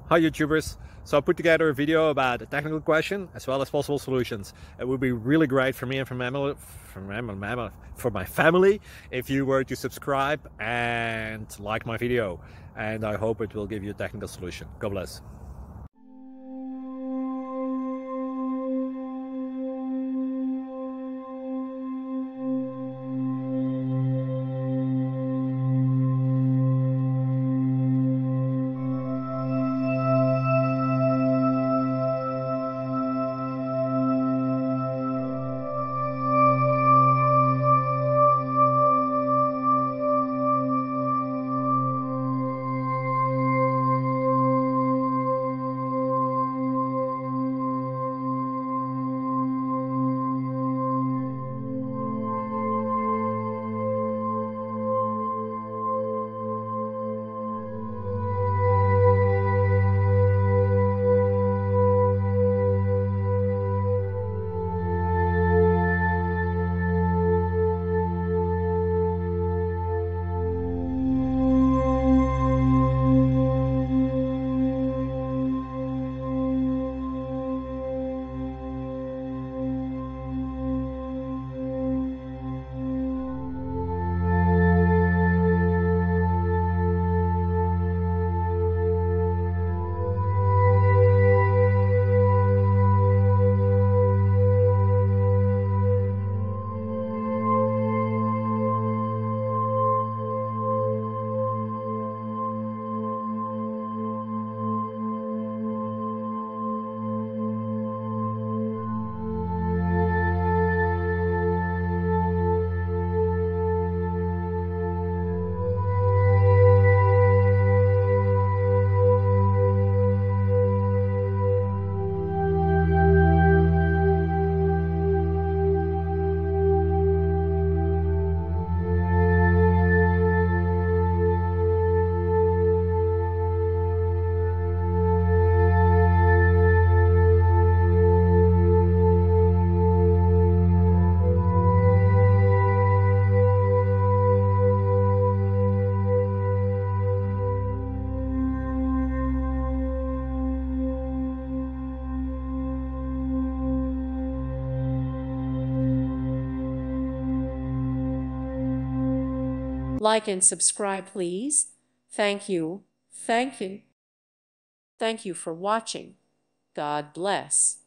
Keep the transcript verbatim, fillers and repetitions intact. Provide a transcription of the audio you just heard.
Hi YouTubers! So I put together a video about a technical question as well as possible solutions. It would be really great for me and for my family, for my, for my family if you were to subscribe and like my video. And I hope it will give you a technical solution. God bless. Like and subscribe, please. Thank you. Thank you. Thank you for watching. God bless.